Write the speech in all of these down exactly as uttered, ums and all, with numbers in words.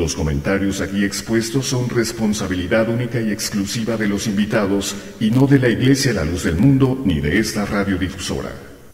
Los comentarios aquí expuestos son responsabilidad única y exclusiva de los invitados y no de la Iglesia La Luz del Mundo ni de esta radiodifusora.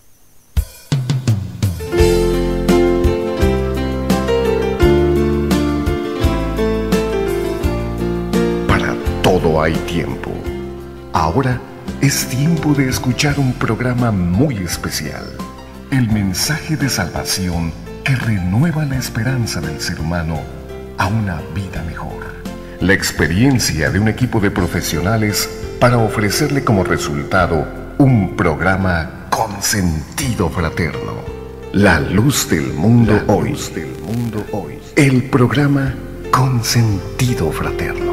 Para todo hay tiempo. Ahora es tiempo de escuchar un programa muy especial. El mensaje de salvación que renueva la esperanza del ser humano a una vida mejor. La experiencia de un equipo de profesionales para ofrecerle como resultado un programa con sentido fraterno. La luz del mundo la hoy. Luz del mundo hoy. El programa con sentido fraterno.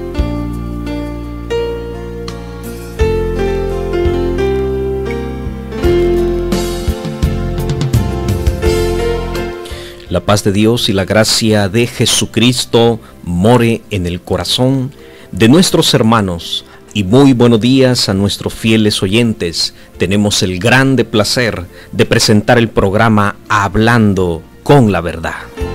La paz de Dios y la gracia de Jesucristo more en el corazón de nuestros hermanos. Y muy buenos días a nuestros fieles oyentes. Tenemos el grande placer de presentar el programa Hablando con la Verdad.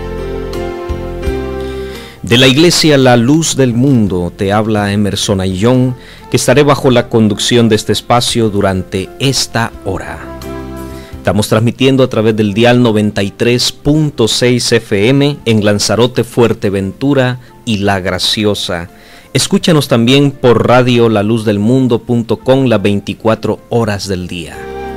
De la Iglesia La Luz del Mundo te habla Emerson Ayllón, que estaré bajo la conducción de este espacio durante esta hora. Estamos transmitiendo a través del dial noventa y tres punto seis F M en Lanzarote, Fuerteventura y La Graciosa. Escúchanos también por radio la luz del mundo punto com las veinticuatro horas del día.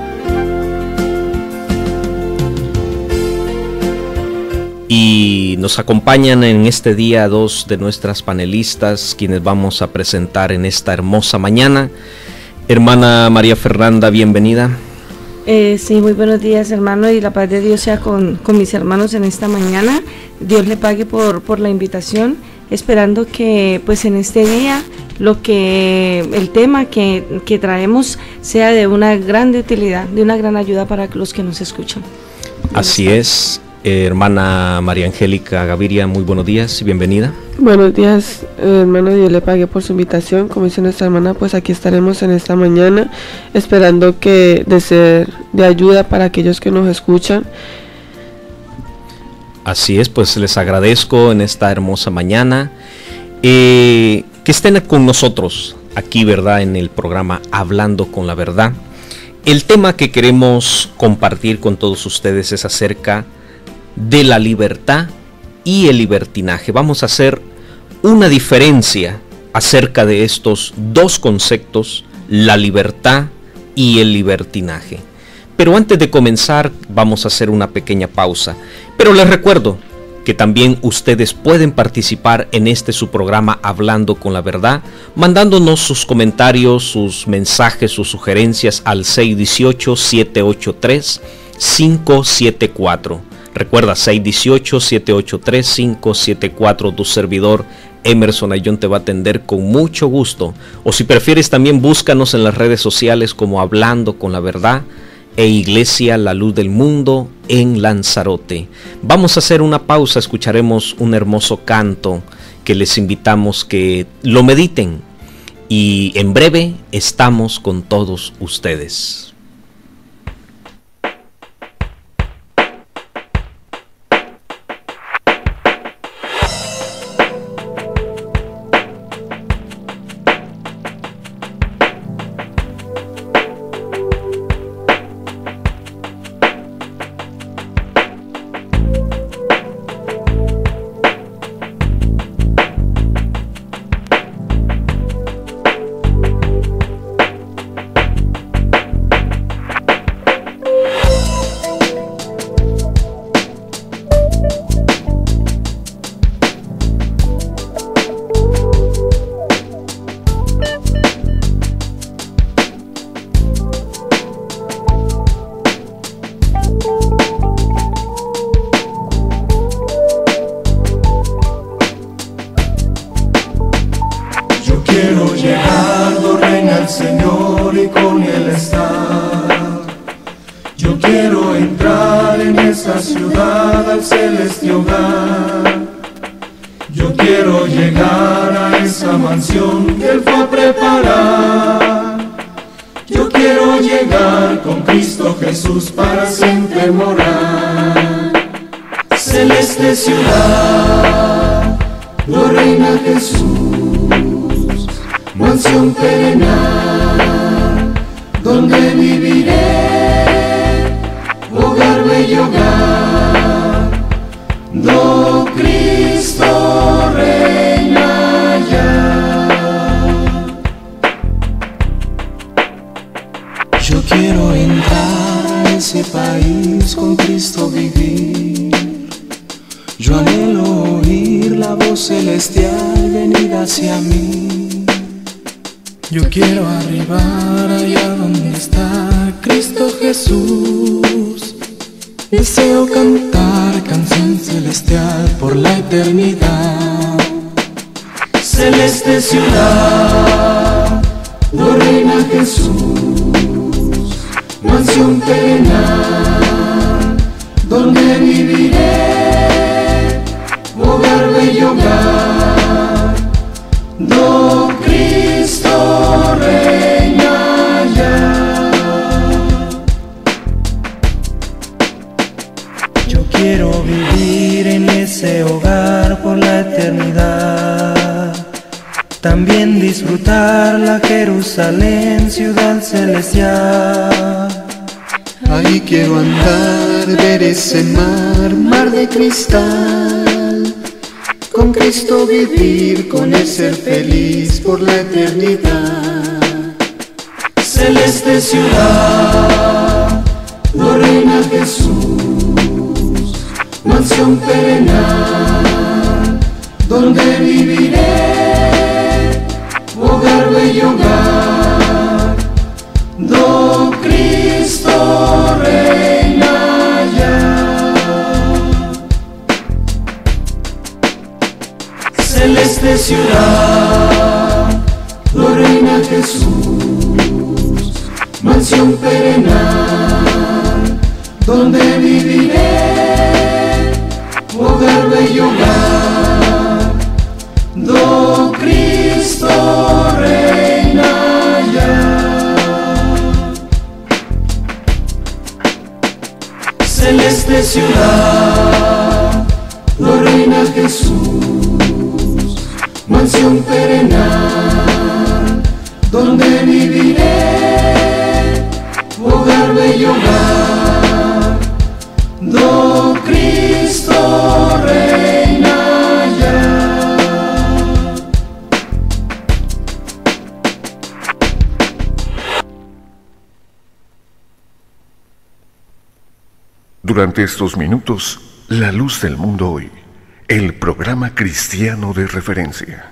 Y nos acompañan en este día dos de nuestras panelistas, quienes vamos a presentar en esta hermosa mañana. Hermana María Fernanda, bienvenida. Eh, sí, muy buenos días, hermano, y la paz de Dios sea con, con mis hermanos en esta mañana. Dios le pague por, por la invitación, esperando que pues en este día lo que el tema que, que traemos sea de una gran utilidad, de una gran ayuda para los que nos escuchan. Así es. Eh, hermana María Angélica Gaviria, muy buenos días y bienvenida. Buenos días, eh, hermano, Dios le pague por su invitación. Como dice nuestra hermana, pues aquí estaremos en esta mañana, esperando que de ser de ayuda para aquellos que nos escuchan. Así es, pues les agradezco en esta hermosa mañana eh, que estén con nosotros aquí, ¿verdad?, en el programa Hablando con la Verdad. El tema que queremos compartir con todos ustedes es acerca de la libertad y el libertinaje. Vamos a hacer una diferencia acerca de estos dos conceptos, la libertad y el libertinaje. Pero antes de comenzar vamos a hacer una pequeña pausa. Pero les recuerdo que también ustedes pueden participar en este su programa Hablando con la Verdad, mandándonos sus comentarios, sus mensajes, sus sugerencias al seis uno ocho, siete ocho tres, cinco siete cuatro. Recuerda, seis uno ocho, siete ocho tres, cinco siete cuatro, tu servidor Emerson Ayllón te va a atender con mucho gusto. O si prefieres, también búscanos en las redes sociales como Hablando con la Verdad e Iglesia La Luz del Mundo en Lanzarote. Vamos a hacer una pausa, escucharemos un hermoso canto que les invitamos que lo mediten. Y en breve estamos con todos ustedes. Celeste ciudad, oh Reina Jesús, mansión terrenal, donde viviré, hogar bello hogar, do Cristo reina ya. Yo quiero entrar a ese país, con Cristo vivir. Yo anhelo oír la voz celestial venir hacia mí. Yo quiero arribar allá donde está Cristo Jesús. Deseo cantar canción celestial por la eternidad. Celeste ciudad, oh Reina Jesús, mansión terrenal, donde viviré, hogar bello hogar, do Cristo reina ya. Yo quiero vivir en ese hogar por la eternidad, también disfrutar la Jerusalén, ciudad celestial. Ahí quiero andar, ver ese mar, mar de cristal, con Cristo vivir, con Él ser feliz por la eternidad. Celeste ciudad, oh Reina Jesús, mansión terrenal, donde viviré, hogar bello hogar, do Cristo reina ya. Celeste ciudad, oh Reina Jesús, mansión terrenal, donde viviré, hogar bello hogar, do Cristo reina ya. Celeste ciudad, oh Reina Jesús, mansión terrenal, donde viviré, hogar bello hogar, do Cristo reina ya. Durante estos minutos, La Luz del Mundo Hoy, el programa cristiano de referencia.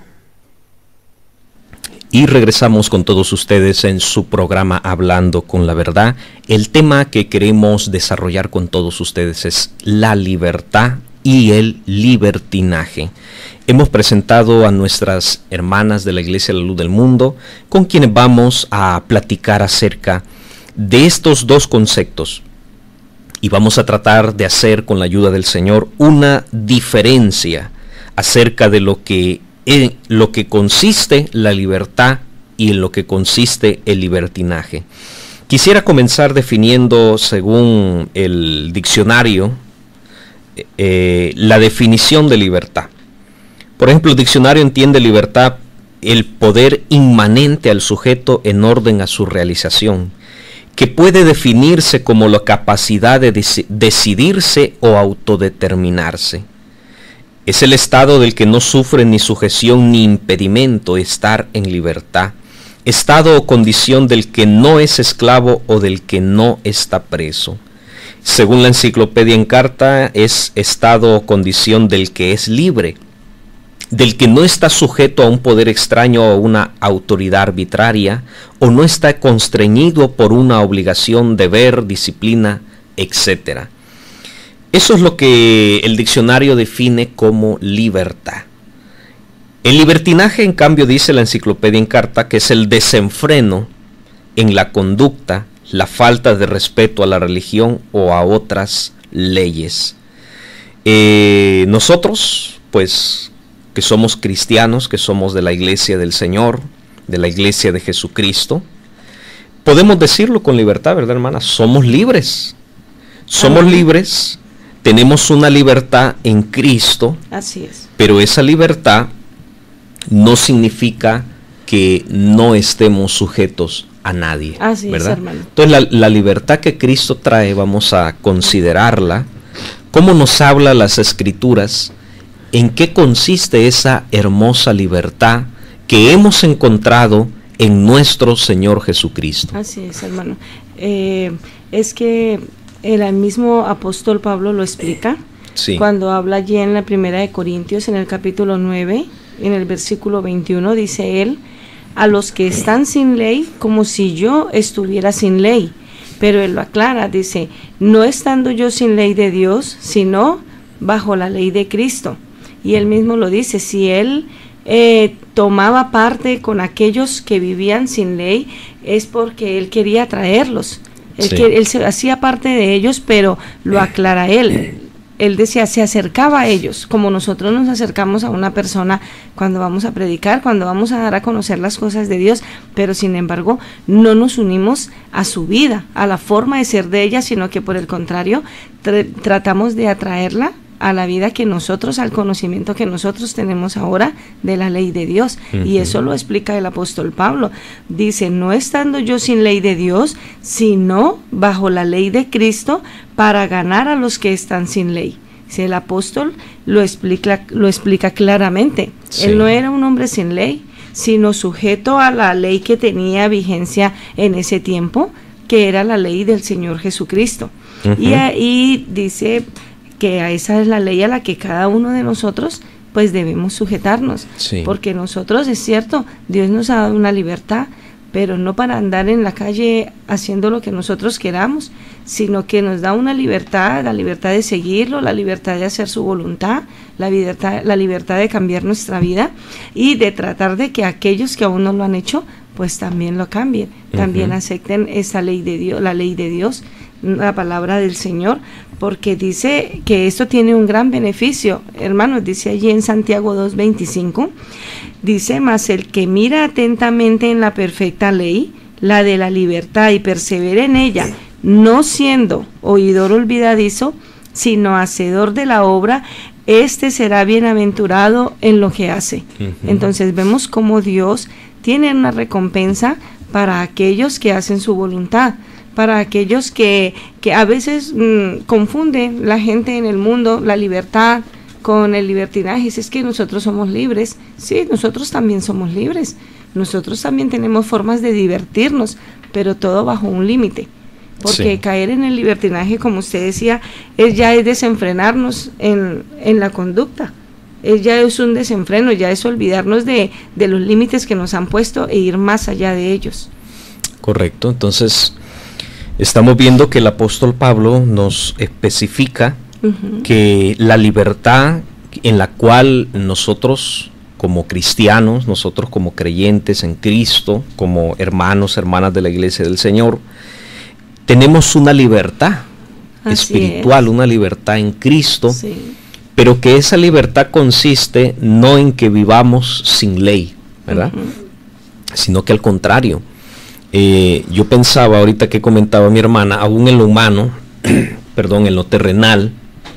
Y regresamos con todos ustedes en su programa Hablando con la Verdad. El tema que queremos desarrollar con todos ustedes es la libertad y el libertinaje. Hemos presentado a nuestras hermanas de la Iglesia de la Luz del Mundo, con quienes vamos a platicar acerca de estos dos conceptos. Y vamos a tratar de hacer, con la ayuda del Señor, una diferencia acerca de lo que en lo que consiste la libertad y en lo que consiste el libertinaje. Quisiera comenzar definiendo, según el diccionario, eh, la definición de libertad. Por ejemplo, el diccionario entiende libertad el poder inmanente al sujeto en orden a su realización, que puede definirse como la capacidad de dec- decidirse o autodeterminarse. Es el estado del que no sufre ni sujeción ni impedimento, estar en libertad. Estado o condición del que no es esclavo o del que no está preso. Según la Enciclopedia en Carta, es estado o condición del que es libre, del que no está sujeto a un poder extraño o a una autoridad arbitraria, o no está constreñido por una obligación, deber, disciplina, etcétera. Eso es lo que el diccionario define como libertad. El libertinaje, en cambio, dice la Enciclopedia en Carta, que es el desenfreno en la conducta, la falta de respeto a la religión o a otras leyes. Eh, nosotros, pues, que somos cristianos, que somos de la Iglesia del Señor, de la Iglesia de Jesucristo, podemos decirlo con libertad, ¿verdad, hermana? Somos libres. Somos libres tenemos una libertad en Cristo. Así es. Pero esa libertad no significa que no estemos sujetos a nadie. Así ¿verdad? es, hermano. Entonces la, la libertad que Cristo trae, vamos a considerarla. ¿Cómo nos habla las Escrituras? ¿En qué consiste esa hermosa libertad que hemos encontrado en nuestro Señor Jesucristo? Así es, hermano. Eh, es que el mismo apóstol Pablo lo explica. Sí. Cuando habla allí en la primera de Corintios, en el capítulo nueve, en el versículo veintiuno, dice él: a los que están sin ley, como si yo estuviera sin ley. Pero él lo aclara, dice: no estando yo sin ley de Dios, sino bajo la ley de Cristo. Y él mismo lo dice: si él eh, tomaba parte con aquellos que vivían sin ley, es porque él quería traerlos. Él, Sí. que, él se hacía parte de ellos, pero lo aclara él. Él decía, se acercaba a ellos, como nosotros nos acercamos a una persona cuando vamos a predicar, cuando vamos a dar a conocer las cosas de Dios, pero sin embargo no nos unimos a su vida, a la forma de ser de ella, sino que por el contrario tr tratamos de atraerla a la vida que nosotros, al conocimiento que nosotros tenemos ahora de la ley de Dios. Uh-huh. Y eso lo explica el apóstol Pablo. Dice, no estando yo sin ley de Dios, sino bajo la ley de Cristo, para ganar a los que están sin ley. Si el apóstol lo explica, lo explica claramente. Sí. Él no era un hombre sin ley, sino sujeto a la ley que tenía vigencia en ese tiempo, que era la ley del Señor Jesucristo. Uh-huh. Y ahí dice que a esa es la ley a la que cada uno de nosotros pues debemos sujetarnos, sí. Porque nosotros, es cierto, Dios nos ha dado una libertad, pero no para andar en la calle haciendo lo que nosotros queramos, sino que nos da una libertad, la libertad de seguirlo, la libertad de hacer su voluntad, la libertad, la libertad de cambiar nuestra vida y de tratar de que aquellos que aún no lo han hecho, pues también lo cambien, uh-huh. También acepten esa ley de Dios, la ley de Dios, la palabra del Señor, porque dice que esto tiene un gran beneficio, hermanos. Dice allí en Santiago dos veinticinco, dice, mas el que mira atentamente en la perfecta ley, la de la libertad, y persevera en ella, no siendo oidor olvidadizo, sino hacedor de la obra, este será bienaventurado en lo que hace. Uh-huh. Entonces vemos cómo Dios tiene una recompensa para aquellos que hacen su voluntad, para aquellos que, que a veces mmm, confunde la gente en el mundo la libertad con el libertinaje. Es que nosotros somos libres. Sí, nosotros también somos libres. Nosotros también tenemos formas de divertirnos, pero todo bajo un límite. Porque sí. Caer en el libertinaje, como usted decía, es ya es desenfrenarnos en, en la conducta. Es ya es un desenfreno, ya es olvidarnos de, de los límites que nos han puesto e ir más allá de ellos. Correcto, entonces estamos viendo que el apóstol Pablo nos especifica uh-huh. que la libertad en la cual nosotros como cristianos, nosotros como creyentes en Cristo, como hermanos, hermanas de la iglesia del Señor, tenemos una libertad Así espiritual, es. Una libertad en Cristo, sí. Pero que esa libertad consiste no en que vivamos sin ley, ¿verdad? Uh-huh. Sino que al contrario. Eh, yo pensaba ahorita que comentaba mi hermana, aún en lo humano, perdón, en lo terrenal,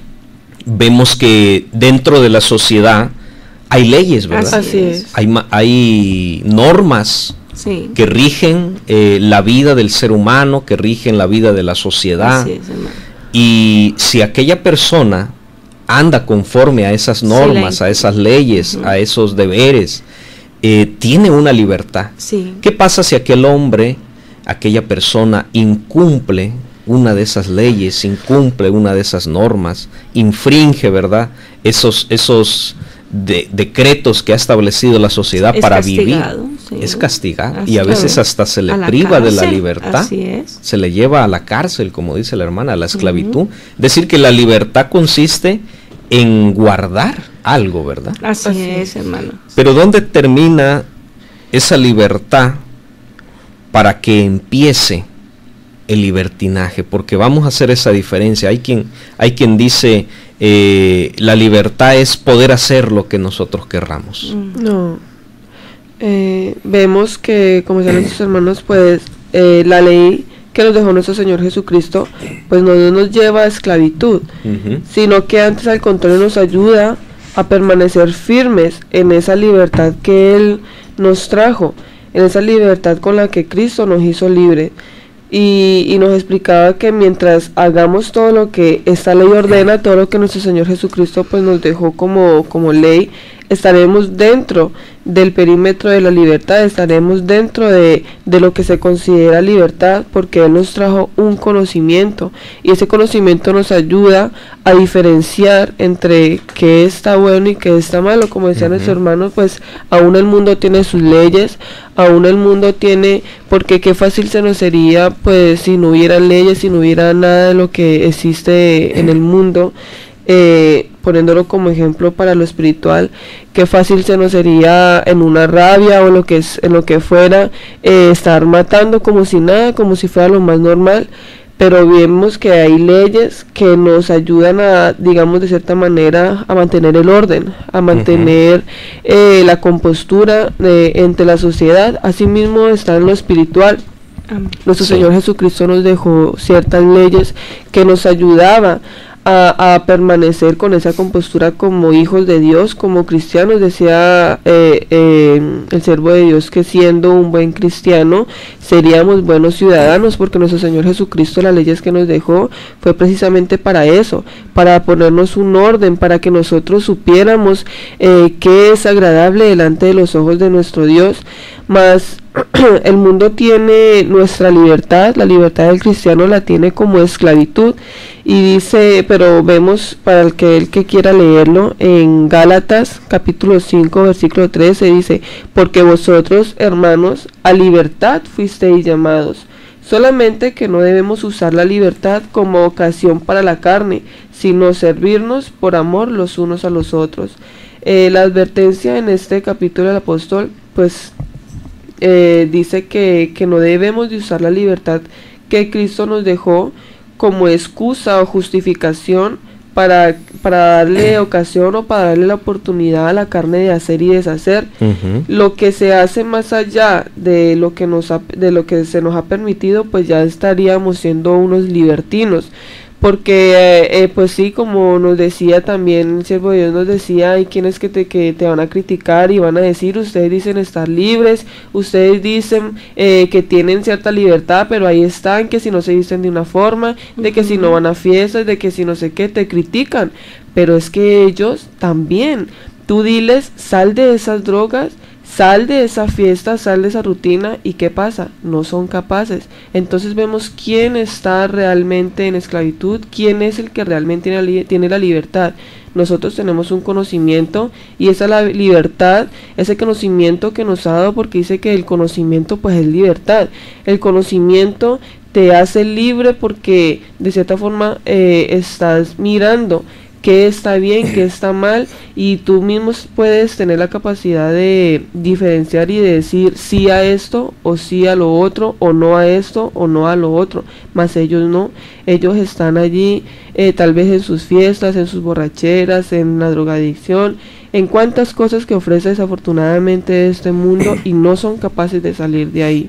vemos que dentro de la sociedad hay leyes, ¿verdad? Así es. Hay, hay normas sí. que rigen eh, la vida del ser humano, que rigen la vida de la sociedad. Así es, hermano. Y si aquella persona anda conforme a esas normas, sí, a esas leyes, uh-huh. a esos deberes, Eh, tiene una libertad. Sí. ¿Qué pasa si aquel hombre, aquella persona incumple una de esas leyes, incumple una de esas normas, infringe, ¿verdad? Esos, esos de, decretos que ha establecido la sociedad es para vivir. Sí. Es castigado. Así y a veces hasta se le priva cárcel, de la libertad. Así es. Se le lleva a la cárcel, como dice la hermana, a la esclavitud. Uh-huh. Decir que la libertad consiste en guardar algo, ¿verdad? Así, Así es, hermano. Pero ¿dónde termina esa libertad para que empiece el libertinaje? Porque vamos a hacer esa diferencia. Hay quien, hay quien dice eh, la libertad es poder hacer lo que nosotros querramos. No. Eh, vemos que, como ya nuestros hermanos, pues eh, la ley que nos dejó nuestro Señor Jesucristo, pues no nos lleva a esclavitud, uh-huh. sino que antes al contrario nos ayuda a permanecer firmes en esa libertad que Él nos trajo, en esa libertad con la que Cristo nos hizo libres. Y, y nos explicaba que mientras hagamos todo lo que esta ley ordena, todo lo que nuestro Señor Jesucristo pues nos dejó como, como ley, estaremos dentro del perímetro de la libertad, estaremos dentro de, de lo que se considera libertad, porque Él nos trajo un conocimiento, y ese conocimiento nos ayuda a diferenciar entre qué está bueno y qué está malo. Como decían uh-huh. nuestros hermanos, pues aún el mundo tiene sus leyes, aún el mundo tiene, porque qué fácil se nos sería pues si no hubiera leyes, si no hubiera nada de lo que existe en el mundo. Eh, poniéndolo como ejemplo para lo espiritual, qué fácil se nos sería en una rabia o en lo que es, en lo que fuera, eh, estar matando como si nada, como si fuera lo más normal, pero vemos que hay leyes que nos ayudan a, digamos de cierta manera, a mantener el orden, a mantener uh-huh. eh, la compostura de, entre la sociedad. Asimismo está en lo espiritual. Um, Nuestro sí. Señor Jesucristo nos dejó ciertas leyes que nos ayudaban A, a permanecer con esa compostura como hijos de Dios, como cristianos. Decía eh, eh, el siervo de Dios que siendo un buen cristiano seríamos buenos ciudadanos, porque nuestro Señor Jesucristo, las leyes que nos dejó fue precisamente para eso, para ponernos un orden, para que nosotros supiéramos eh, qué es agradable delante de los ojos de nuestro Dios. Mas el mundo tiene nuestra libertad, la libertad del cristiano la tiene como esclavitud, y dice, pero vemos para el que el que quiera leerlo en Gálatas capítulo cinco versículo trece, dice: porque vosotros, hermanos, a libertad fuisteis llamados, solamente que no debemos usar la libertad como ocasión para la carne, sino servirnos por amor los unos a los otros. Eh, la advertencia en este capítulo del apóstol pues Eh, dice que, que no debemos de usar la libertad que Cristo nos dejó como excusa o justificación para, para darle ocasión o para darle la oportunidad a la carne de hacer y deshacer. Uh-huh. Lo que se hace más allá de lo que nos ha, de lo que se nos ha permitido, pues ya estaríamos siendo unos libertinos. Porque, eh, eh, pues sí, como nos decía también el siervo de Dios, nos decía, hay quienes que te, que te van a criticar y van a decir, ustedes dicen estar libres, ustedes dicen eh, que tienen cierta libertad, pero ahí están, que si no se visten de una forma, de que uh-huh. si no van a fiestas, de que si no sé qué, te critican. Pero es que ellos también, tú diles, sal de esas drogas, sal de esa fiesta, sal de esa rutina, y ¿qué pasa? No son capaces. Entonces vemos quién está realmente en esclavitud, quién es el que realmente tiene la, tiene la libertad. Nosotros tenemos un conocimiento, y esa la libertad, ese conocimiento que nos ha dado, porque dice que el conocimiento pues es libertad. El conocimiento te hace libre porque de cierta forma eh, estás mirando qué está bien, qué está mal, y tú mismo puedes tener la capacidad de diferenciar y de decir sí a esto o sí a lo otro, o no a esto o no a lo otro. Mas ellos no, ellos están allí eh, tal vez en sus fiestas, en sus borracheras, en la drogadicción, en cuantas cosas que ofrece desafortunadamente este mundo, y no son capaces de salir de ahí.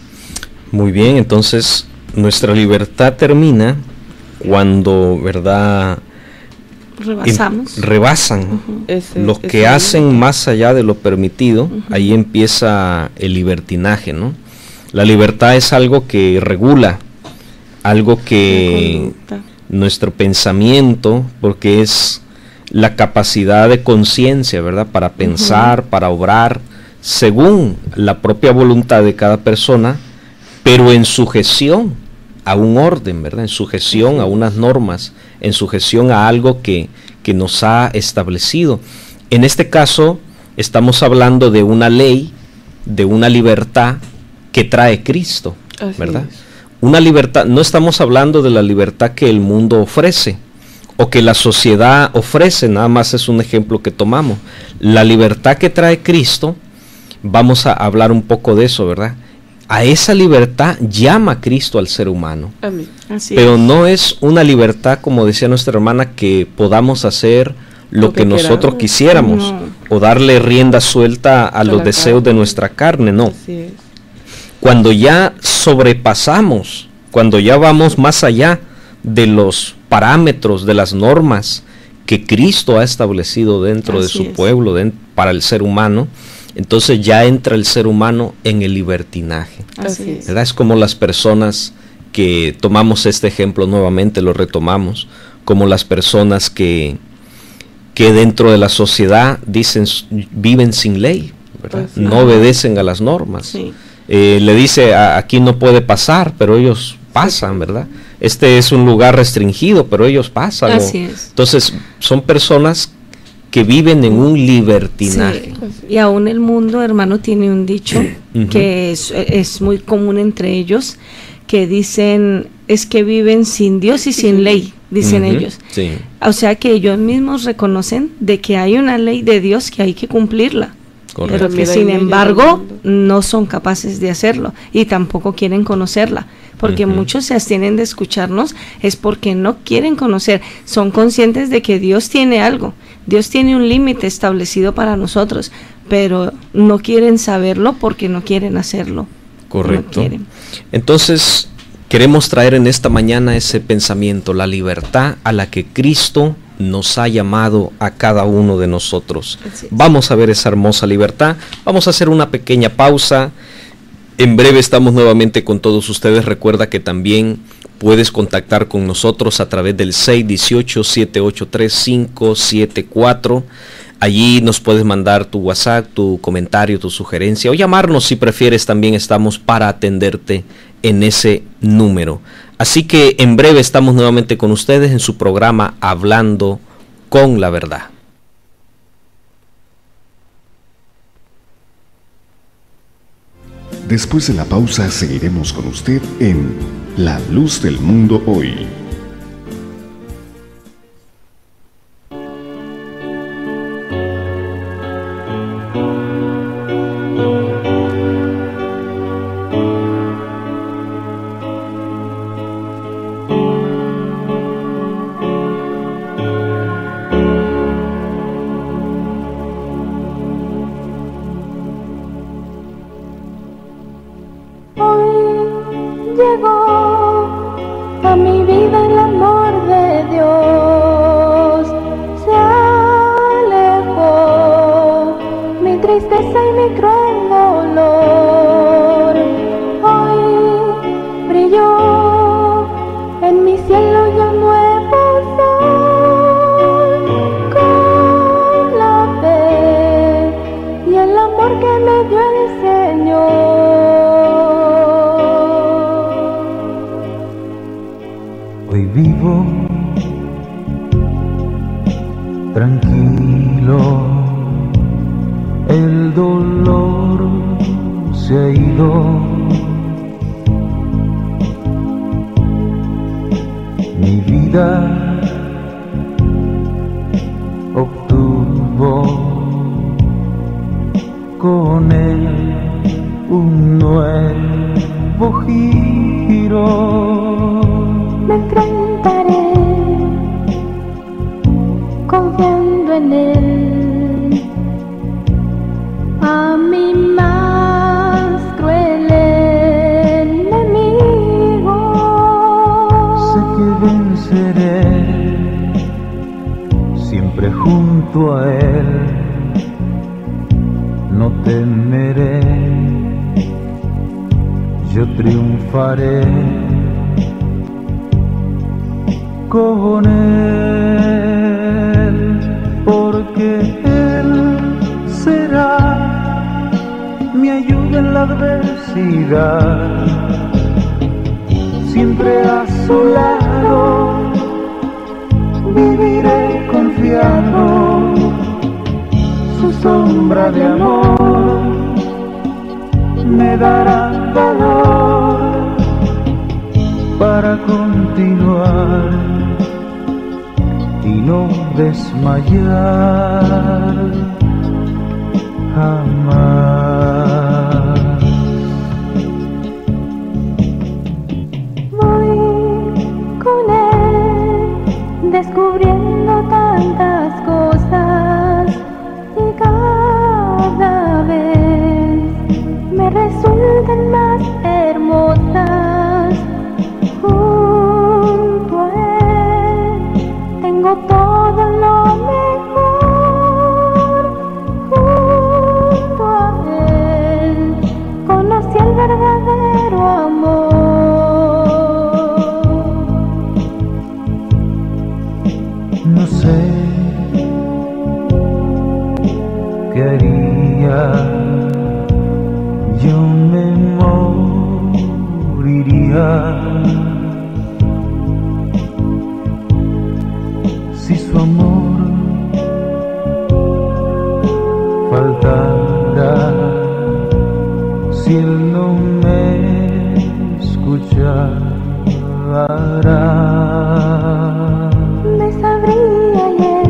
Muy bien, entonces nuestra libertad termina cuando, ¿verdad?, rebasamos. En, rebasan uh-huh. ese, los que ese hacen momento. Más allá de lo permitido. Uh-huh. Ahí empieza el libertinaje, ¿no? La libertad es algo que regula, algo que nuestro pensamiento, porque es la capacidad de conciencia, ¿verdad?, para pensar, uh-huh. para obrar según la propia voluntad de cada persona, pero en sujeción a un orden, ¿verdad?, en sujeción uh-huh. a unas normas, en sujeción a algo que, que nos ha establecido. En este caso estamos hablando de una ley, de una libertad que trae Cristo, así ¿verdad? Es. Una libertad, no estamos hablando de la libertad que el mundo ofrece o que la sociedad ofrece, nada más es un ejemplo que tomamos. La libertad que trae Cristo, vamos a hablar un poco de eso, ¿verdad? A esa libertad llama Cristo al ser humano. Amén. Así Pero es. No es una libertad, como decía nuestra hermana, que podamos hacer lo, lo que, que nosotros quisiéramos, no. o darle rienda suelta a, a los deseos carne. de nuestra carne, no. Así es. Cuando ya sobrepasamos cuando ya vamos más allá de los parámetros, de las normas que Cristo ha establecido dentro Así de su es. pueblo, de, para el ser humano, entonces ya entra el ser humano en el libertinaje. Así es. ¿Verdad? Es como las personas que, tomamos este ejemplo nuevamente, lo retomamos, como las personas que, que dentro de la sociedad dicen, viven sin ley, ¿verdad? Pues, no obedecen a las normas. Sí. Eh, le dice, a, aquí no puede pasar, pero ellos pasan, ¿verdad? Este es un lugar restringido, pero ellos pasan. Así es. Entonces, son personas que viven en un libertinaje. Sí. Y aún el mundo, hermano, tiene un dicho uh-huh. que es, es muy común entre ellos, que dicen, es que viven sin Dios y sin ley, dicen uh-huh. ellos. Sí. O sea que ellos mismos reconocen de que hay una ley de Dios que hay que cumplirla. Correcto. Pero que sin embargo no son capaces de hacerlo y tampoco quieren conocerla, porque uh-huh. muchos se abstienen de escucharnos es porque no quieren conocer, son conscientes de que Dios tiene algo, Dios tiene un límite establecido para nosotros, pero no quieren saberlo porque no quieren hacerlo. Correcto. No quieren. Entonces queremos traer en esta mañana ese pensamiento, la libertad a la que Cristo nos ha llamado a cada uno de nosotros. Vamos a ver esa hermosa libertad. Vamos a hacer una pequeña pausa. En breve estamos nuevamente con todos ustedes. Recuerda que también puedes contactar con nosotros a través del seis uno ocho, siete ocho tres, cinco siete cuatro. Allí nos puedes mandar tu WhatsApp, tu comentario, tu sugerencia o llamarnos si prefieres. También estamos para atenderte en ese número. Así que en breve estamos nuevamente con ustedes en su programa Hablando con la Verdad. Después de la pausa seguiremos con usted en La Luz del Mundo Hoy. No sé qué haría, yo me moriría si su amor faltara, si él no me escuchara. Me sabría ayer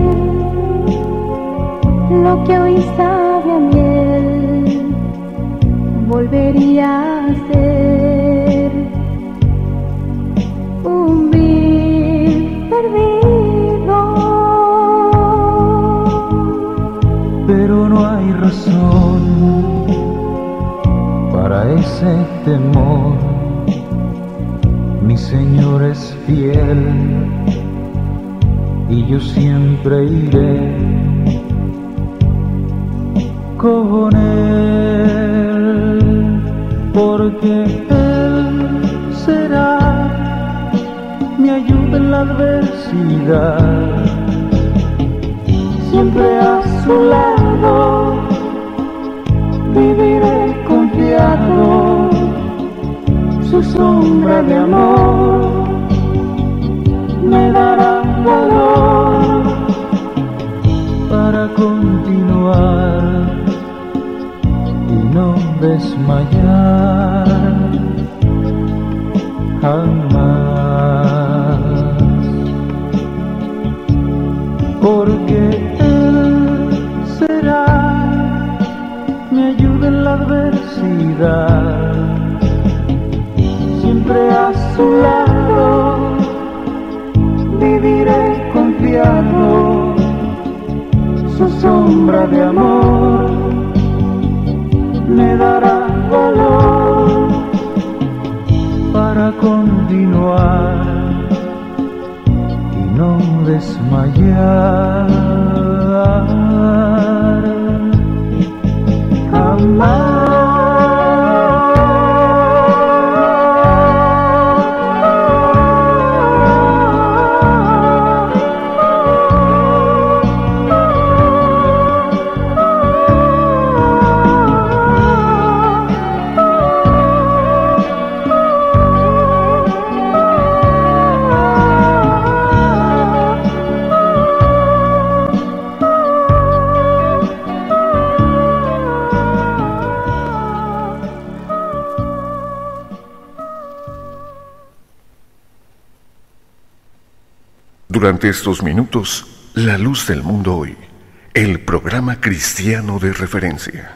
lo que hoy sabe a miel, volvería a ser un vil perdido. Pero no hay razón para ese temor, mi Señor es fiel y yo siempre iré con Él, porque Él será mi ayuda en la adversidad, siempre a su lado viviré confiado, su sombra de amor me dará valor para continuar y no desmayar jamás, porque Él será mi ayuda en la adversidad, siempre a su lado viviré confiado, su sombra de amor me dará valor para continuar y no desmayar jamás. Durante estos minutos, La Luz del Mundo Hoy, el programa cristiano de referencia.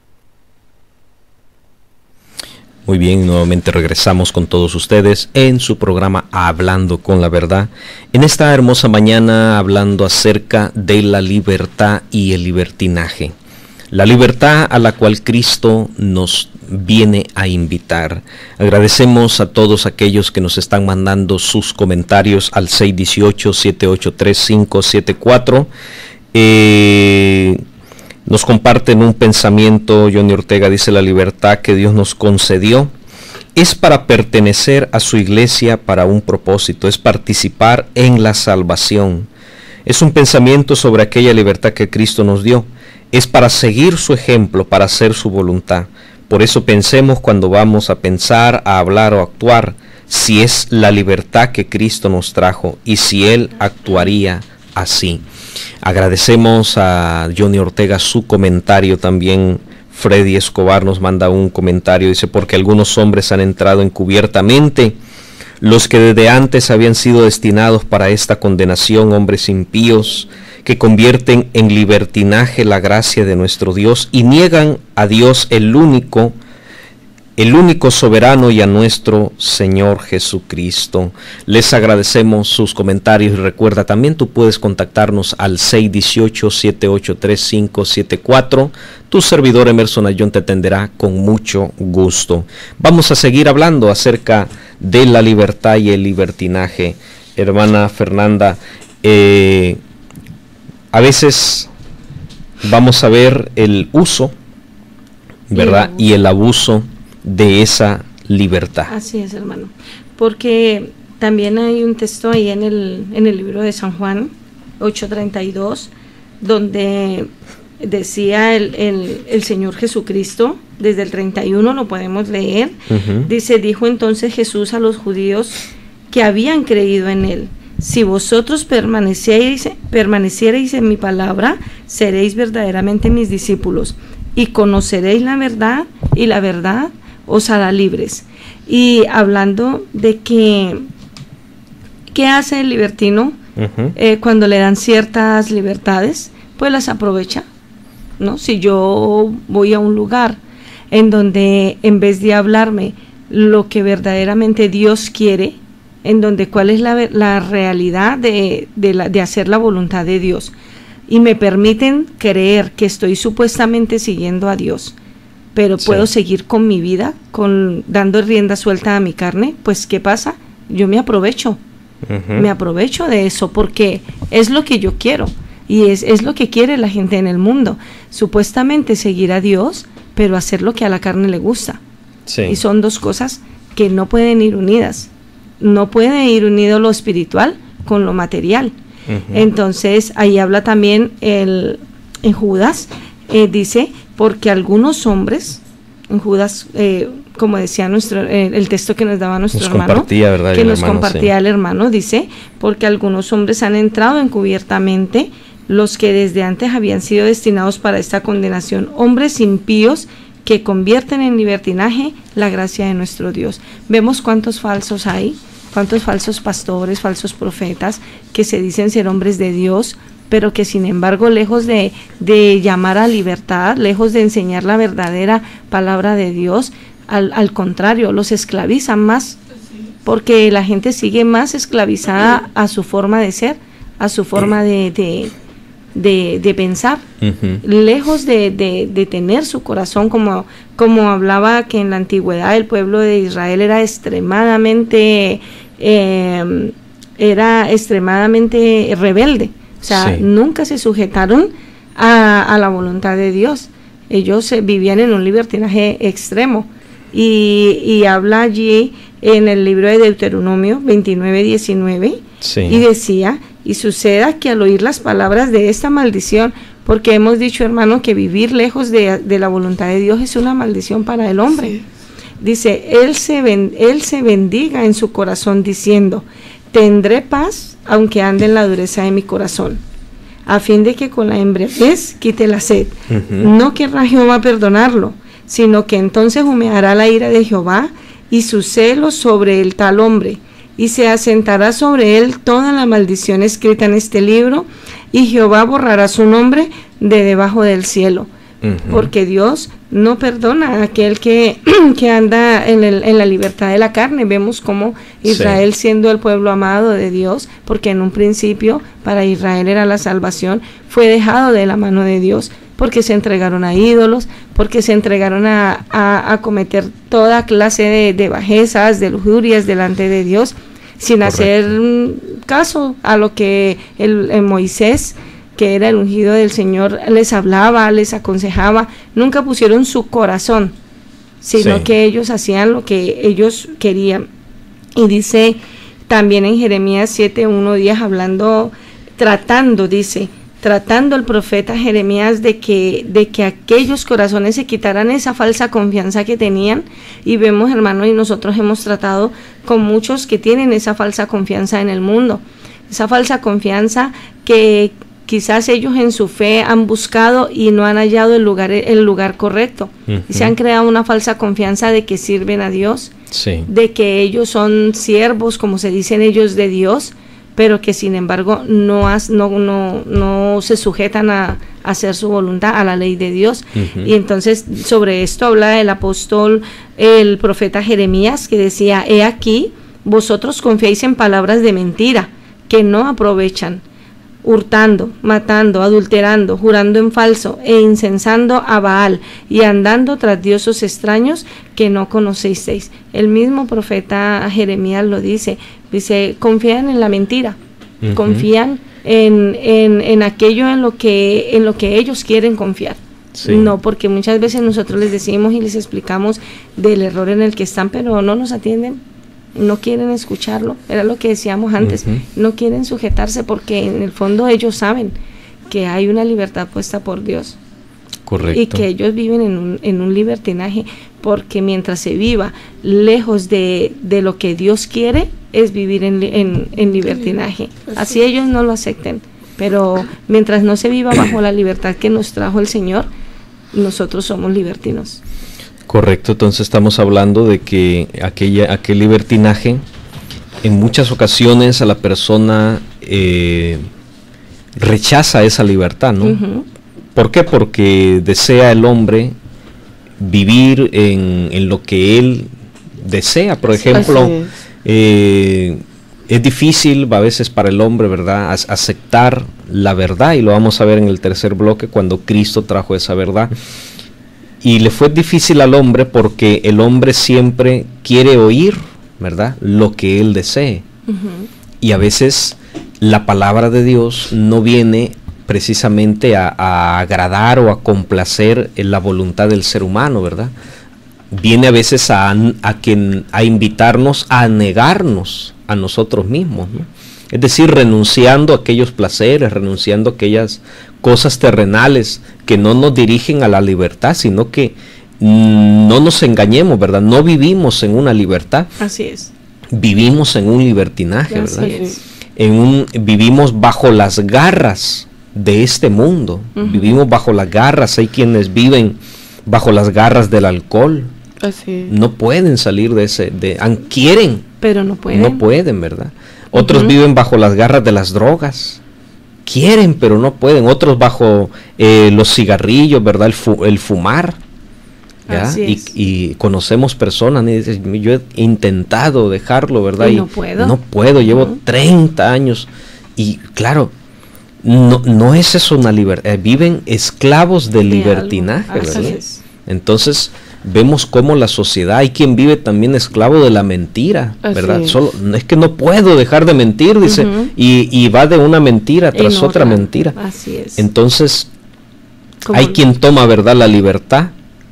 Muy bien, nuevamente regresamos con todos ustedes en su programa Hablando con la Verdad. En esta hermosa mañana hablando acerca de la libertad y el libertinaje. La libertad a la cual Cristo nos viene a invitar. Agradecemos a todos aquellos que nos están mandando sus comentarios al seis uno ocho, siete ocho tres, cinco siete cuatro. Eh, nos comparten un pensamiento. Johnny Ortega dice: la libertad que Dios nos concedió es para pertenecer a su iglesia para un propósito, es participar en la salvación. Es un pensamiento sobre aquella libertad que Cristo nos dio. Es para seguir su ejemplo, para hacer su voluntad. Por eso pensemos cuando vamos a pensar, a hablar o a actuar, si es la libertad que Cristo nos trajo y si Él actuaría así. Agradecemos a Johnny Ortega su comentario también. Freddy Escobar nos manda un comentario, dice: porque algunos hombres han entrado encubiertamente, los que desde antes habían sido destinados para esta condenación, hombres impíos, que convierten en libertinaje la gracia de nuestro Dios y niegan a Dios el único, el único soberano y a nuestro Señor Jesucristo. Les agradecemos sus comentarios y recuerda, también tú puedes contactarnos al seis uno ocho, siete ocho tres, cinco siete cuatro. Tu servidor Emerson Ayón te atenderá con mucho gusto. Vamos a seguir hablando acerca de la libertad y el libertinaje. Hermana Fernanda, eh, a veces vamos a ver el uso, ¿verdad? Y el abuso de esa libertad. Así es, hermano. Porque también hay un texto ahí en el, en el libro de San Juan, ocho treinta y dos, donde decía el, el, el Señor Jesucristo, desde el treinta y uno lo podemos leer, uh-huh. Dice, dijo entonces Jesús a los judíos que habían creído en él: si vosotros permanecierais, permanecierais en mi palabra, seréis verdaderamente mis discípulos, y conoceréis la verdad, y la verdad os hará libres. Y hablando de que, ¿qué hace el libertino uh-huh. eh, cuando le dan ciertas libertades? Pues las aprovecha, ¿no? Si yo voy a un lugar en donde en vez de hablarme lo que verdaderamente Dios quiere, en donde cuál es la, la realidad de, de, la, de hacer la voluntad de Dios, y me permiten creer que estoy supuestamente siguiendo a Dios, pero sí. puedo seguir con mi vida, con dando rienda suelta a mi carne, pues ¿qué pasa? Yo me aprovecho, uh-huh. me aprovecho de eso, porque es lo que yo quiero, y es, es lo que quiere la gente en el mundo, supuestamente seguir a Dios, pero hacer lo que a la carne le gusta. Sí. Y son dos cosas que no pueden ir unidas. No puede ir unido lo espiritual con lo material. Uh-huh. Entonces, ahí habla también el, en Judas, eh, dice, porque algunos hombres, en Judas, eh, como decía nuestro eh, el texto que nos daba nuestro nos hermano, compartía, ¿verdad? que nos hermano, compartía sí. el hermano, dice, porque algunos hombres han entrado encubiertamente, los que desde antes habían sido destinados para esta condenación, hombres impíos que convierten en libertinaje la gracia de nuestro Dios. Vemos cuántos falsos hay, cuántos falsos pastores, falsos profetas que se dicen ser hombres de Dios, pero que sin embargo, lejos de, de llamar a libertad, lejos de enseñar la verdadera palabra de Dios, al, al contrario, los esclavizan más, porque la gente sigue más esclavizada a su forma de ser, a su forma de, de, de, de pensar, uh-huh. lejos de, de, de tener su corazón, como, como hablaba que en la antigüedad el pueblo de Israel era extremadamente, eh, era extremadamente rebelde. O sea, sí. nunca se sujetaron a, a la voluntad de Dios. Ellos eh, vivían en un libertinaje extremo. Y, y habla allí en el libro de Deuteronomio veintinueve diecinueve, sí. y decía, y suceda que al oír las palabras de esta maldición, porque hemos dicho, hermano, que vivir lejos de, de la voluntad de Dios es una maldición para el hombre. Sí. Dice, él se, ben, él se bendiga en su corazón diciendo, tendré paz aunque ande en la dureza de mi corazón, a fin de que con la embriaguez quite la sed. Uh-huh. No querrá Jehová perdonarlo, sino que entonces humeará la ira de Jehová y su celo sobre el tal hombre, y se asentará sobre él toda la maldición escrita en este libro, y Jehová borrará su nombre de debajo del cielo. Uh-huh. Porque Dios no perdona a aquel que, que anda en, el, en la libertad de la carne. Vemos como Israel, sí. siendo el pueblo amado de Dios, porque en un principio para Israel era la salvación, fue dejado de la mano de Dios, porque se entregaron a ídolos, porque se entregaron a, a, a cometer toda clase de, de bajezas, de lujurias delante de Dios, sin Correcto. hacer caso a lo que el, el Moisés, que era el ungido del Señor, les hablaba, les aconsejaba. Nunca pusieron su corazón, sino sí. que ellos hacían lo que ellos querían. Y dice también en Jeremías siete, uno, diez, hablando, tratando, dice, tratando el profeta Jeremías de que, de que aquellos corazones se quitaran esa falsa confianza que tenían. Y vemos, hermano, y nosotros hemos tratado con muchos que tienen esa falsa confianza en el mundo, esa falsa confianza que quizás ellos en su fe han buscado y no han hallado el lugar, el lugar correcto. Uh-huh. Y se han creado una falsa confianza de que sirven a Dios, sí. de que ellos son siervos, como se dicen ellos, de Dios, pero que sin embargo no, has, no, no, no se sujetan a, a hacer su voluntad, a la ley de Dios. Uh-huh. Y entonces sobre esto habla el apóstol, el profeta Jeremías, que decía, he aquí, vosotros confiáis en palabras de mentira, que no aprovechan, hurtando, matando, adulterando, jurando en falso e incensando a Baal y andando tras dioses extraños que no conocisteis. El mismo profeta Jeremías lo dice, dice, confían en la mentira, uh-huh. confían en, en, en aquello en lo que, en lo que ellos quieren confiar. Sí. No, porque muchas veces nosotros les decimos y les explicamos del error en el que están, pero no nos atienden. no quieren escucharlo, era lo que decíamos antes, Ujú. no quieren sujetarse porque en el fondo ellos saben que hay una libertad puesta por Dios. Correcto. Y que ellos viven en un, en un libertinaje, porque mientras se viva lejos de, de lo que Dios quiere, es vivir en, en, en libertinaje. Así ellos no lo acepten, pero mientras no se viva bajo la libertad que nos trajo el Señor, nosotros somos libertinos. Correcto, entonces estamos hablando de que aquella, aquel libertinaje, en muchas ocasiones a la persona eh, rechaza esa libertad, ¿no? Ujú. ¿Por qué? Porque desea el hombre vivir en, en lo que él desea. Por ejemplo, Así es. eh, es difícil a veces para el hombre, ¿verdad?, As- aceptar la verdad, y lo vamos a ver en el tercer bloque cuando Cristo trajo esa verdad. Y le fue difícil al hombre porque el hombre siempre quiere oír, ¿verdad?, lo que él desee. Ujú. Y a veces la palabra de Dios no viene precisamente a, a agradar o a complacer en la voluntad del ser humano, ¿verdad? Viene a veces a, a, que, a invitarnos a negarnos a nosotros mismos, ¿no? Es decir, renunciando a aquellos placeres, renunciando a aquellas cosas terrenales que no nos dirigen a la libertad, sino que mm, no nos engañemos, ¿verdad? No vivimos en una libertad, Así es. vivimos en un libertinaje, Así ¿verdad? es. En un, vivimos bajo las garras de este mundo, Ujú. vivimos bajo las garras. Hay quienes viven bajo las garras del alcohol, Así. no pueden salir de ese, de, an- quieren, Pero no pueden. no pueden, ¿verdad? Otros Ujú. viven bajo las garras de las drogas, quieren pero no pueden. Otros bajo eh, los cigarrillos, ¿verdad? El, fu- el fumar, ¿ya? Así Y, es. y conocemos personas, y dicen, yo he intentado dejarlo, ¿verdad? Y no puedo. No puedo, llevo Ujú. treinta años. Y claro, no, no es eso una libertad, viven esclavos de De libertinaje, algo. Así ¿verdad? es. Entonces vemos cómo la sociedad, hay quien vive también esclavo de la mentira, Así ¿verdad? es. Solo, no es que no puedo dejar de mentir, dice, Ujú. y, y va de una mentira En tras otra mentira. Así es. Entonces Como- hay quien toma, ¿verdad?, la libertad,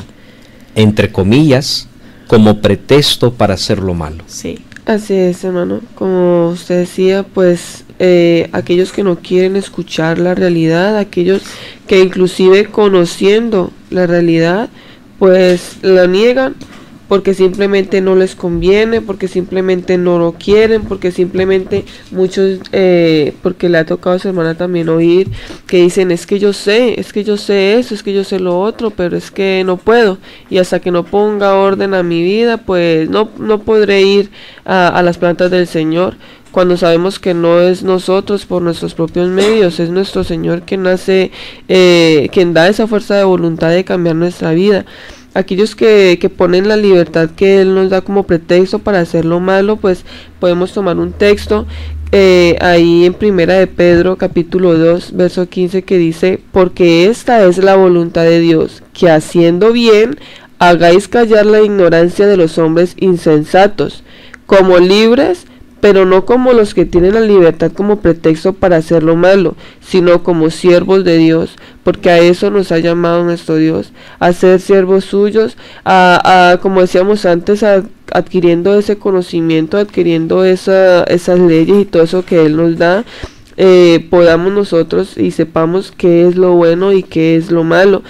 entre comillas, como pretexto para hacer lo malo. Sí. Así es, hermano. Como usted decía, pues eh, aquellos que no quieren escuchar la realidad, aquellos que inclusive conociendo la realidad, pues la niegan porque simplemente no les conviene, porque simplemente no lo quieren, porque simplemente muchos, eh, porque le ha tocado a su hermana también oír que dicen, es que yo sé, es que yo sé eso, es que yo sé lo otro, pero es que no puedo, y hasta que no ponga orden a mi vida, pues no, no podré ir a, a las plantas del Señor, cuando sabemos que no es nosotros por nuestros propios medios, es nuestro Señor quien hace, eh, quien da esa fuerza de voluntad de cambiar nuestra vida. Aquellos que, que ponen la libertad que Él nos da como pretexto para hacer lo malo, pues podemos tomar un texto eh, ahí en Primera de Pedro capítulo dos verso quince que dice, porque esta es la voluntad de Dios, que haciendo bien hagáis callar la ignorancia de los hombres insensatos, como libres, pero no como los que tienen la libertad como pretexto para hacer lo malo, sino como siervos de Dios, porque a eso nos ha llamado nuestro Dios, a ser siervos suyos, a, a como decíamos antes, a, adquiriendo ese conocimiento, adquiriendo esa, esas leyes y todo eso que Él nos da, eh, podamos nosotros y sepamos qué es lo bueno y qué es lo malo.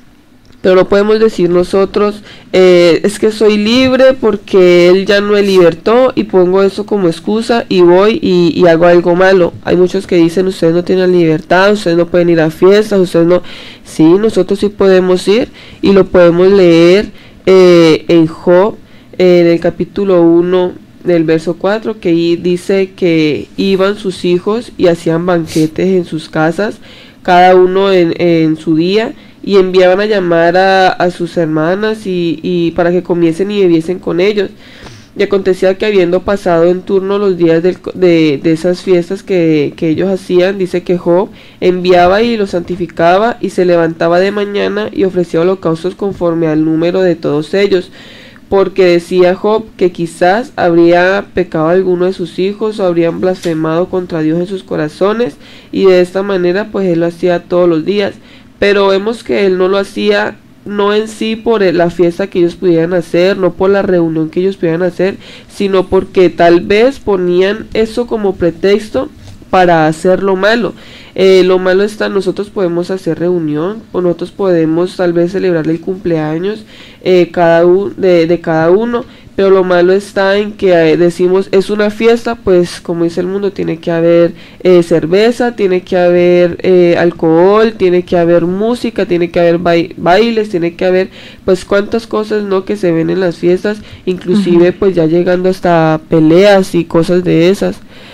Pero no podemos decir nosotros, eh, es que soy libre porque Él ya no me libertó y pongo eso como excusa y voy y, y hago algo malo. Hay muchos que dicen, ustedes no tienen libertad, ustedes no pueden ir a fiestas, ustedes no... Sí, nosotros sí podemos ir y lo podemos leer eh, en Job, eh, en el capítulo uno del verso cuatro, que ahí dice que iban sus hijos y hacían banquetes en sus casas, cada uno en, en su día, y enviaban a llamar a, a sus hermanas y, y para que comiesen y bebiesen con ellos. Y acontecía que habiendo pasado en turno los días del, de, de esas fiestas que, que ellos hacían, dice que Job enviaba y los santificaba y se levantaba de mañana y ofrecía holocaustos conforme al número de todos ellos, porque decía Job que quizás habría pecado alguno de sus hijos o habrían blasfemado contra Dios en sus corazones, y de esta manera pues él lo hacía todos los días. Pero vemos que él no lo hacía no en sí por la fiesta que ellos pudieran hacer, no por la reunión que ellos pudieran hacer, sino porque tal vez ponían eso como pretexto para hacer lo malo. Eh, lo malo está, nosotros podemos hacer reunión, o nosotros podemos tal vez celebrar el cumpleaños eh, cada un, de, de cada uno, pero lo malo está en que eh, decimos es una fiesta, pues como dice el mundo, tiene que haber eh, cerveza, tiene que haber eh, alcohol, tiene que haber música, tiene que haber ba bailes, tiene que haber pues cuántas cosas no que se ven en las fiestas, inclusive uh-huh. pues ya llegando hasta peleas y cosas de esas.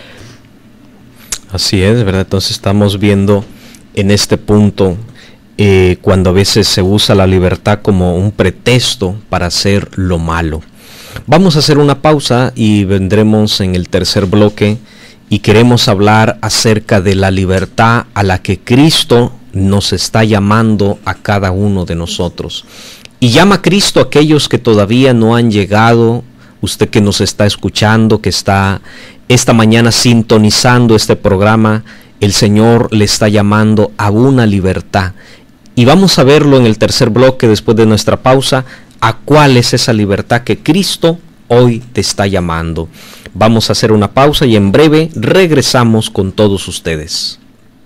Así es, ¿verdad? Entonces estamos viendo en este punto eh, cuando a veces se usa la libertad como un pretexto para hacer lo malo. Vamos a hacer una pausa y vendremos en el tercer bloque y queremos hablar acerca de la libertad a la que Cristo nos está llamando a cada uno de nosotros. Y llama a Cristo a aquellos que todavía no han llegado, usted que nos está escuchando, que está esta mañana sintonizando este programa, el Señor le está llamando a una libertad. Y vamos a verlo en el tercer bloque después de nuestra pausa, a cuál es esa libertad que Cristo hoy te está llamando. Vamos a hacer una pausa y en breve regresamos con todos ustedes.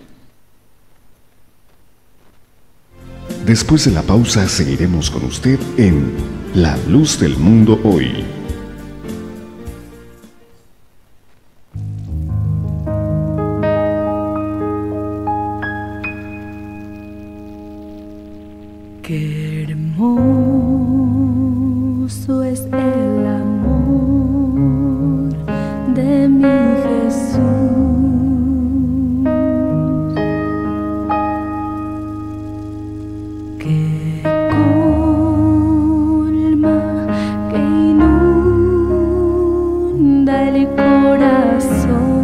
Después de la pausa seguiremos con usted en La Luz del Mundo Hoy. Qué hermoso es el amor de mi Jesús, que colma, que inunda el corazón.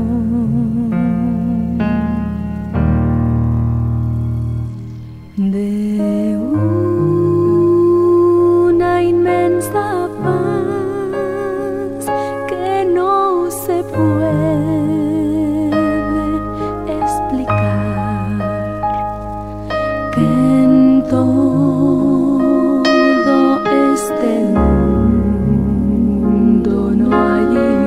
De una inmensa paz que no se puede explicar, que en todo este mundo no hay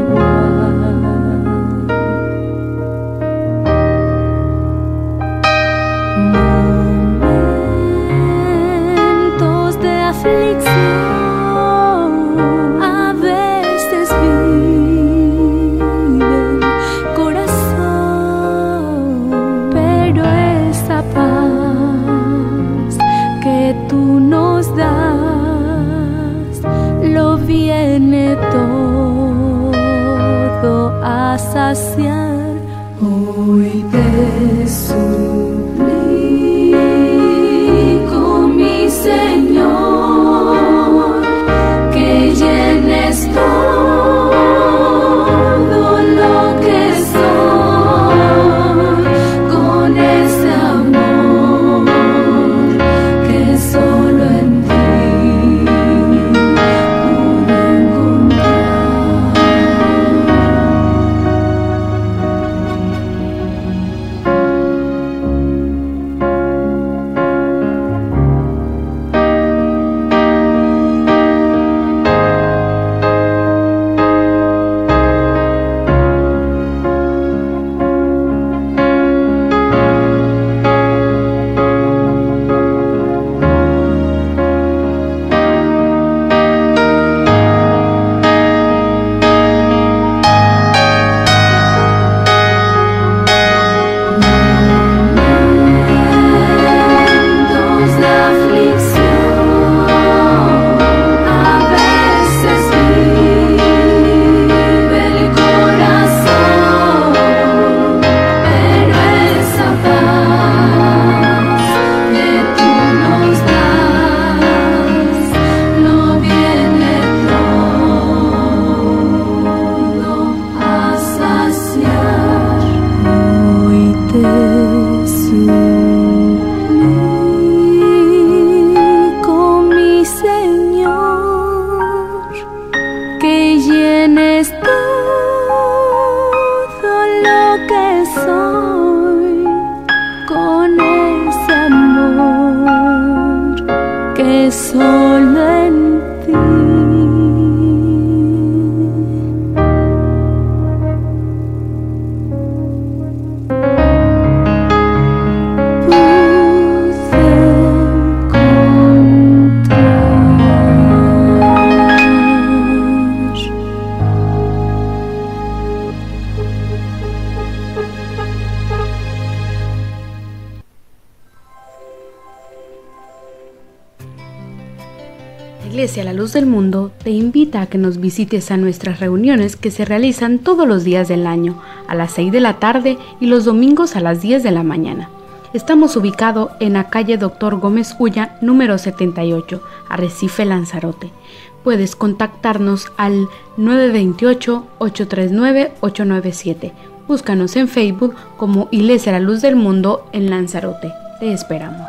aflicción, a veces vive el corazón, pero esa paz que tú nos das lo viene todo a saciar. Hoy te suplico, mi Señor, que llenes todo lo que soy con ese amor que solo en ti pude encontrar. solo en ti. Iglesia La Luz del Mundo te invita a que nos visites a nuestras reuniones que se realizan todos los días del año, a las seis de la tarde y los domingos a las diez de la mañana. Estamos ubicados en la calle Doctor Gómez Ulla, número setenta y ocho, Arrecife, Lanzarote. Puedes contactarnos al nueve dos ocho, ocho tres nueve, ocho nueve siete. Búscanos en Facebook como Iglesia La Luz del Mundo en Lanzarote. Te esperamos.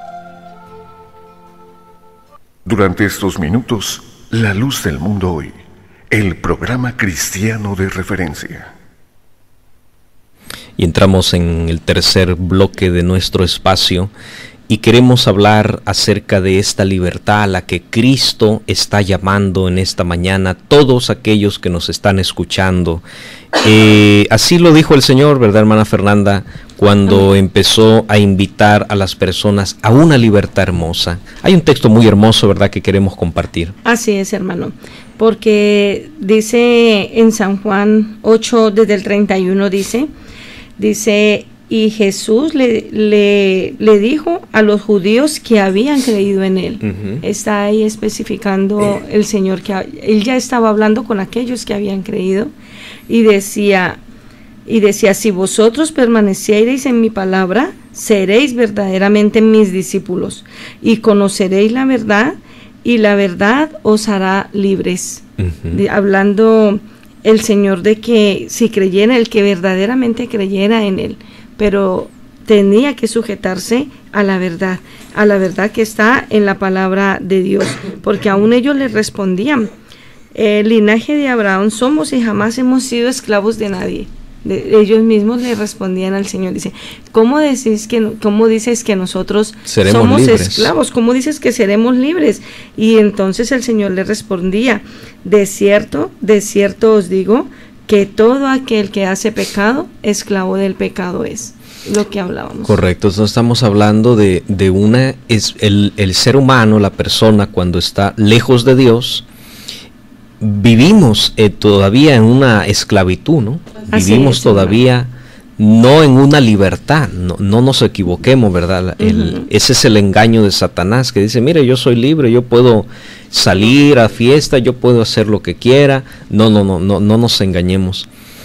Durante estos minutos, La Luz del Mundo Hoy, el programa cristiano de referencia. Y entramos en el tercer bloque de nuestro espacio y queremos hablar acerca de esta libertad a la que Cristo está llamando en esta mañana a todos aquellos que nos están escuchando. Eh, así lo dijo el Señor, ¿verdad, hermana Fernanda? Cuando empezó a invitar a las personas a una libertad hermosa. Hay un texto muy hermoso, ¿verdad?, que queremos compartir. Así es, hermano, porque dice en San Juan ocho, desde el treinta y uno, dice, dice, y Jesús le, le, le dijo a los judíos que habían creído en él. Uh-huh. Está ahí especificando el Señor que él ya estaba hablando con aquellos que habían creído, y decía... Y decía, si vosotros permaneciereis en mi palabra, seréis verdaderamente mis discípulos, y conoceréis la verdad, y la verdad os hará libres. Uh-huh. De, hablando el Señor de que si creyera, el que verdaderamente creyera en Él, pero tenía que sujetarse a la verdad, a la verdad que está en la palabra de Dios, porque aún ellos le respondían, el linaje de Abraham somos y jamás hemos sido esclavos de nadie. De, ellos mismos le respondían al Señor, dice, ¿cómo decís que cómo dices que nosotros seremos somos libres? Esclavos? ¿Cómo dices que seremos libres? Y entonces el Señor le respondía, de cierto, de cierto os digo, que todo aquel que hace pecado, esclavo del pecado es. Lo que hablábamos. Correcto, entonces estamos hablando de, de una, es el, el ser humano, la persona cuando está lejos de Dios, vivimos eh, todavía en una esclavitud, ¿no? Así vivimos es, todavía no en una libertad, no, no nos equivoquemos, ¿verdad? El, uh-huh. Ese es el engaño de Satanás, que dice, mire, yo soy libre, yo puedo salir a fiesta, yo puedo hacer lo que quiera. No, no, no, no, no nos engañemos.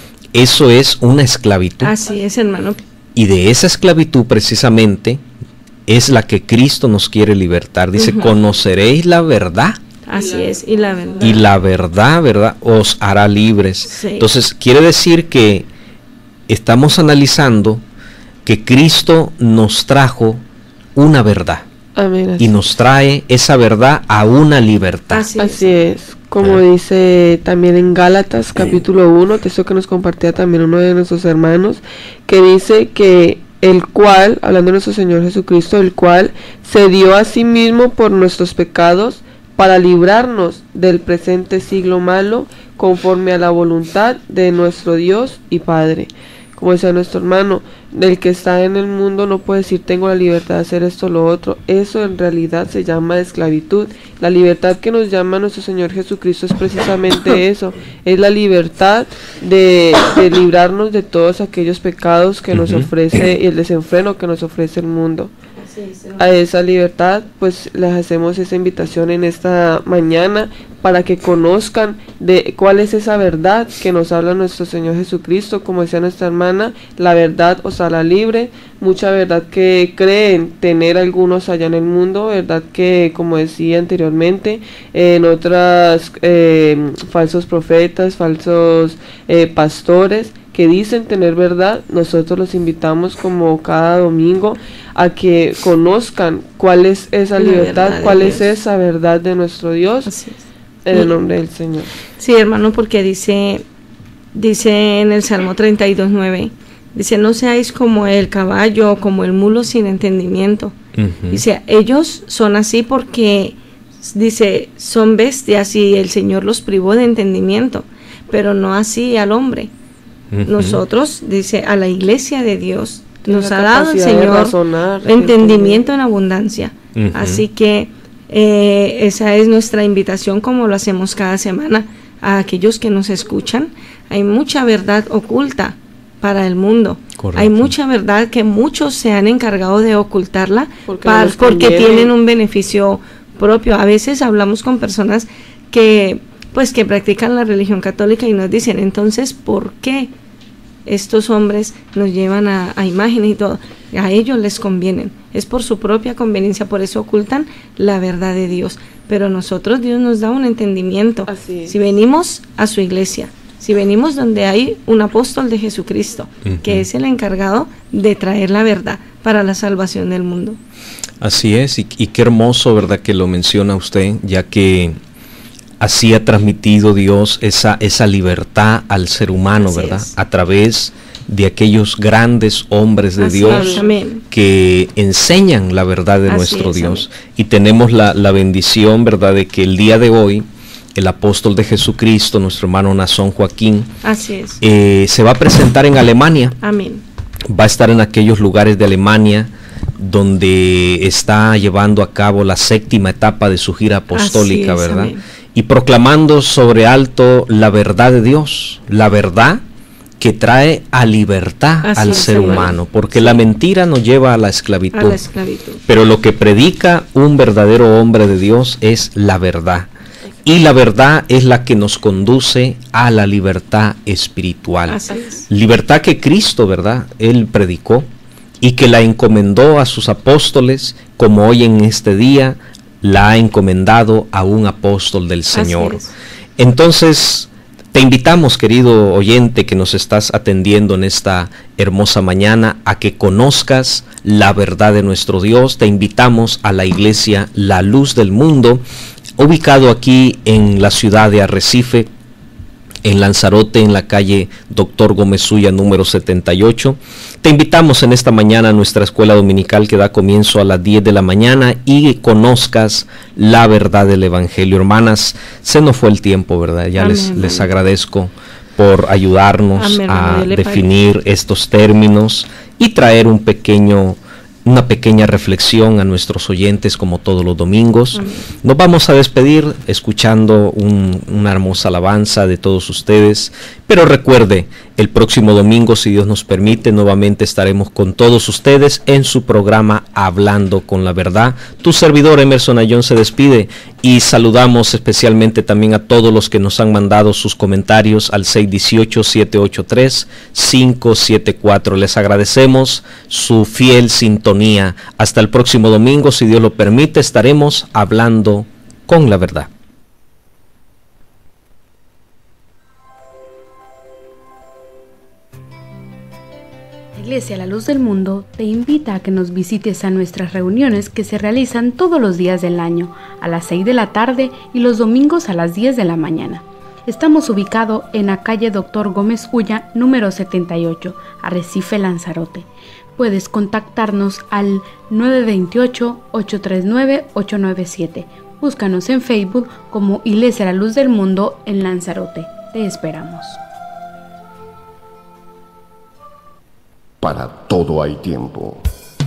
Eso es una esclavitud. Así es, hermano. Y de esa esclavitud precisamente es la que Cristo nos quiere libertar. Dice, uh-huh. conoceréis la verdad. Así es, y la verdad. Y la verdad, ¿verdad?, os hará libres. Sí. Entonces, quiere decir que estamos analizando que Cristo nos trajo una verdad. Amén. Y nos trae esa verdad a una libertad. Así es. Así es. Como ¿Eh? dice también en Gálatas capítulo uno, texto que nos compartía también uno de nuestros hermanos, que dice que el cual, hablando de nuestro Señor Jesucristo, el cual se dio a sí mismo por nuestros pecados, para librarnos del presente siglo malo, conforme a la voluntad de nuestro Dios y Padre. Como decía nuestro hermano, el que está en el mundo no puede decir tengo la libertad de hacer esto o lo otro. Eso en realidad se llama esclavitud. La libertad que nos llama nuestro Señor Jesucristo es precisamente eso, es la libertad de, de librarnos de todos aquellos pecados que nos ofrece y el desenfreno que nos ofrece el mundo. A esa libertad pues les hacemos esa invitación en esta mañana para que conozcan de cuál es esa verdad que nos habla nuestro Señor Jesucristo. Como decía nuestra hermana, la verdad os hará libre. Mucha verdad que creen tener algunos allá en el mundo, verdad que, como decía anteriormente, en otras eh, falsos profetas, falsos eh, pastores que dicen tener verdad, nosotros los invitamos como cada domingo a que conozcan cuál es esa la libertad, cuál es esa verdad de nuestro Dios. Así es. En el nombre del Señor. Sí, hermano, porque dice, dice en el Salmo treinta y dos, nueve, dice, no seáis como el caballo o como el mulo sin entendimiento. Uh-huh. Dice, ellos son así porque dice, son bestias y el Señor los privó de entendimiento, pero no así al hombre. Uh-huh. Nosotros, dice, a la iglesia de Dios nos ha dado el Señor razonar, entendimiento en abundancia. Uh-huh. Así que eh, esa es nuestra invitación, como lo hacemos cada semana a aquellos que nos escuchan. Hay mucha verdad oculta para el mundo. Correcto. Hay mucha verdad que muchos se han encargado de ocultarla porque, para, porque tienen un beneficio propio. A veces hablamos con personas que pues que practican la religión católica y nos dicen, entonces, ¿por qué estos hombres nos llevan a, a imágenes y todo? A ellos les convienen, es por su propia conveniencia, por eso ocultan la verdad de Dios. Pero nosotros, Dios nos da un entendimiento. Si venimos a su iglesia, si venimos donde hay un apóstol de Jesucristo, uh-huh. que es el encargado de traer la verdad para la salvación del mundo. Así es, y, y qué hermoso, ¿verdad?, que lo menciona usted, ya que así ha transmitido Dios esa, esa libertad al ser humano, así ¿verdad?, es. A través de aquellos grandes hombres de así Dios es. Que enseñan la verdad de así nuestro es, Dios. Amén. Y tenemos la, la bendición, ¿verdad?, de que el día de hoy el apóstol de Jesucristo, nuestro hermano Nazón Joaquín, así es. Eh, se va a presentar en Alemania. Amén. Va a estar en aquellos lugares de Alemania donde está llevando a cabo la séptima etapa de su gira apostólica, es, ¿verdad? Amén. Y proclamando sobre alto la verdad de Dios, la verdad que trae a libertad así al es, ser amén. Humano, porque sí. la mentira nos lleva a la esclavitud. A la esclavitud. Pero lo que predica un verdadero hombre de Dios es la verdad. Y la verdad es la que nos conduce a la libertad espiritual. Así es. Libertad que Cristo, ¿verdad?, Él predicó y que la encomendó a sus apóstoles, como hoy en este día la ha encomendado a un apóstol del Señor. Entonces, te invitamos, querido oyente que nos estás atendiendo en esta hermosa mañana, a que conozcas la verdad de nuestro Dios. Te invitamos a la iglesia La Luz del Mundo, ubicado aquí en la ciudad de Arrecife, en Lanzarote, en la calle Doctor Gómez Ulla número setenta y ocho. Te invitamos en esta mañana a nuestra escuela dominical que da comienzo a las diez de la mañana y conozcas la verdad del Evangelio. Hermanas, se nos fue el tiempo, ¿verdad? Ya amén, les, amén. les agradezco por ayudarnos amén, a definir pague. estos términos y traer un pequeño una pequeña reflexión a nuestros oyentes como todos los domingos. Amén. Nos vamos a despedir escuchando un, una hermosa alabanza de todos ustedes, pero recuerde, el próximo domingo, si Dios nos permite, nuevamente estaremos con todos ustedes en su programa Hablando con la Verdad. Tu servidor Emerson Ayón se despide y saludamos especialmente también a todos los que nos han mandado sus comentarios al seis uno ocho, siete ocho tres, cinco siete cuatro. Les agradecemos su fiel sintonía. Hasta el próximo domingo, si Dios lo permite, estaremos hablando con la verdad. Iglesia La Luz del Mundo te invita a que nos visites a nuestras reuniones que se realizan todos los días del año, a las seis de la tarde y los domingos a las diez de la mañana. Estamos ubicados en la calle Doctor Gómez Ulla, número setenta y ocho, Arrecife, Lanzarote. Puedes contactarnos al nueve dos ocho, ocho tres nueve, ocho nueve siete. Búscanos en Facebook como Iglesia La Luz del Mundo en Lanzarote. Te esperamos. Para todo hay tiempo.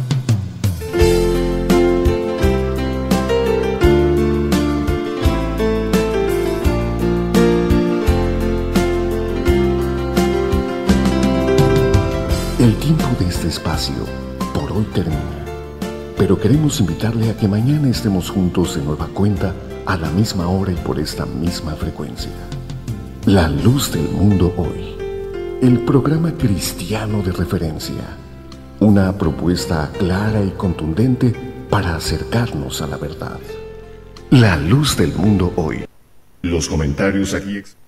El tiempo de este espacio por hoy termina, pero queremos invitarle a que mañana estemos juntos de nueva cuenta a la misma hora y por esta misma frecuencia. La Luz del Mundo hoy. El programa cristiano de referencia, una propuesta clara y contundente para acercarnos a la verdad. La Luz del Mundo hoy. Los comentarios aquí